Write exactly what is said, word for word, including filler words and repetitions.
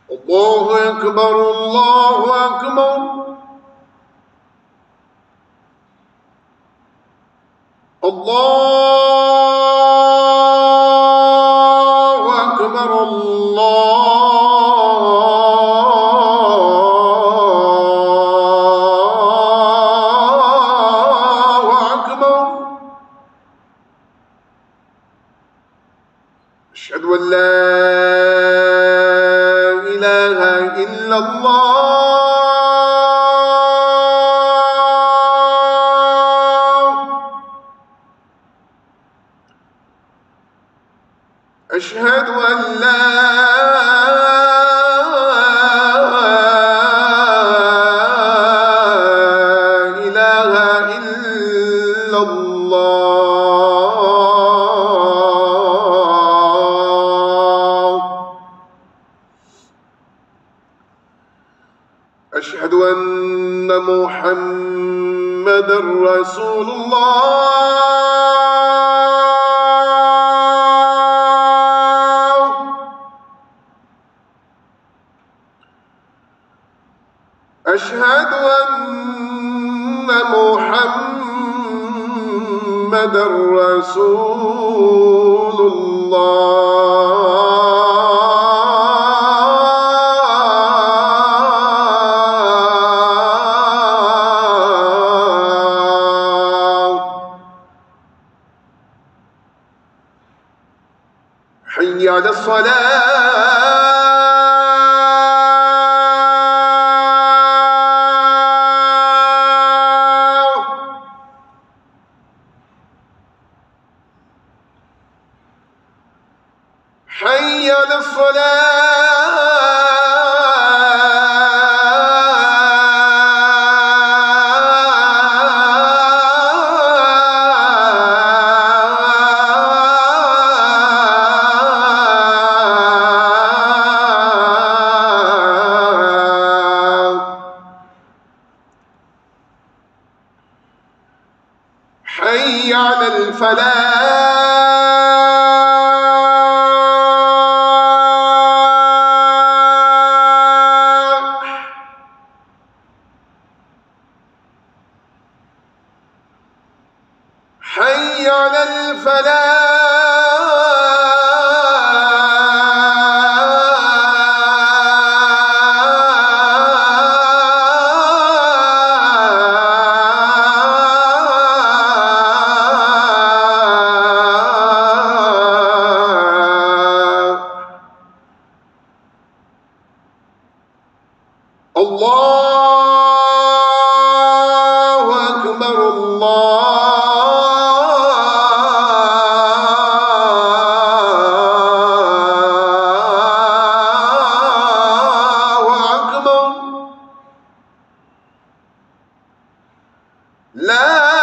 الله أكبر الله أكبر الله أكبر الله أكبر. أشهد أن لا إله إلا الله. أشهد أن لا إله إلا الله. أشهد أن محمدًا رسول الله. أشهد أن محمدًا رسول الله. حي على الصلاة. حي على حي على الفلاح. حي على الفلاح. الله أكبر الله أكبر. لا